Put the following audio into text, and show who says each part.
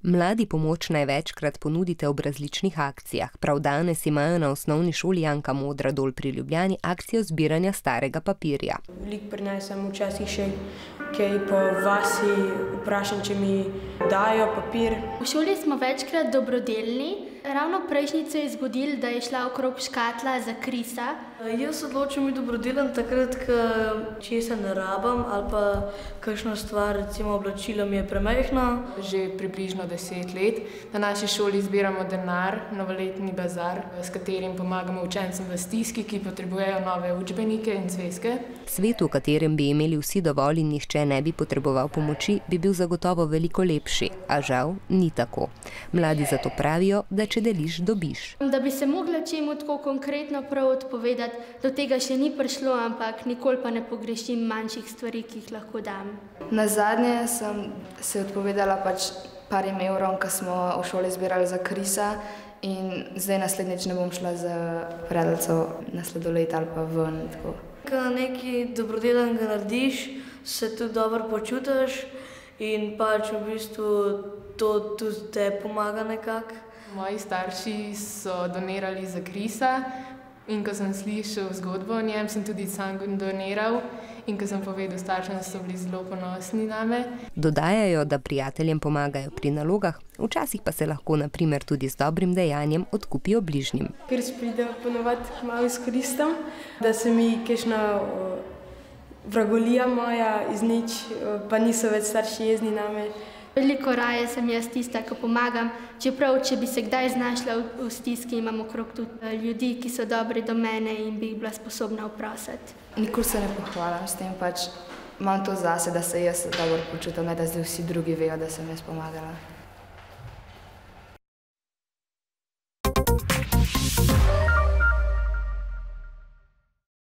Speaker 1: Mladi pomoč največkrat ponudite ob različnih akcijah. Prav danes imajo na osnovni šoli Janka Modra dol pri Ljubljani akcijo zbiranja starega papirja.
Speaker 2: Veliko prinesem, včasih še kaj po vasi vprašam, če mi dajo papir.
Speaker 3: V šoli smo večkrat dobrodelni. Ravno prejšnjico je zgodilo, da je šla okrog škatla za Krisa.
Speaker 4: Jaz odločim biti dobrodelen takrat, ko česa ne rabim ali pa kakšna stvar, recimo oblačilo mi je premajhno.
Speaker 5: Že približno 10 let. Na naši šoli zbiramo denar, novoletni bazar, s katerim pomagamo učencem v stiski, ki potrebujejo nove učbenike in zvezke.
Speaker 1: Svet, v katerem bi imeli vsi dovolj in nihče ne bi potreboval pomoči, bi bil zagotovo veliko lepši, a žal ni tako. Mladi zato pravijo, da če deliš, dobiš.
Speaker 3: Da bi se mogla čemu tako konkretno prav odpovedati, do tega še ni prišlo, ampak nikoli pa ne pogrešim manjših stvari, ki jih lahko dam.
Speaker 6: Nazadnje sem se odpovedala parim evrom, ko smo v šoli zbirali za Krisa, in zdaj naslednjič ne bom šla za predalco na sladoled ali pa ven.
Speaker 4: Ko nekaj dobrodelenega narediš, se tudi dobro počutiš in v bistvu to tudi te pomaga nekako.
Speaker 5: Moji starši so donirali za Krisa in ko sem slišal zgodbo o njem, sem tudi sam doniral in ko sem povedal staršem, so bili zelo ponosni name.
Speaker 1: Dodajajo, da prijateljem pomagajo pri nalogah, včasih pa se lahko na primer tudi z dobrim dejanjem odkupijo bližnjim.
Speaker 2: Kris pride ponovadi malo izkoristim, da se mi kakšna vragolija moja iz nič, pa niso več starši jezni name.
Speaker 3: Veliko raje sem jaz tista, ko pomagam, čeprav, če bi se kdaj znašla v stiski, imam okrog tudi ljudi, ki so dobri do mene in bi jih bila sposobna vprašati.
Speaker 6: Nikoli se ne pohvalim s tem, imam to zase, da se jaz dobro počutim, ne da zdaj vsi drugi vejo, da sem jaz pomagala.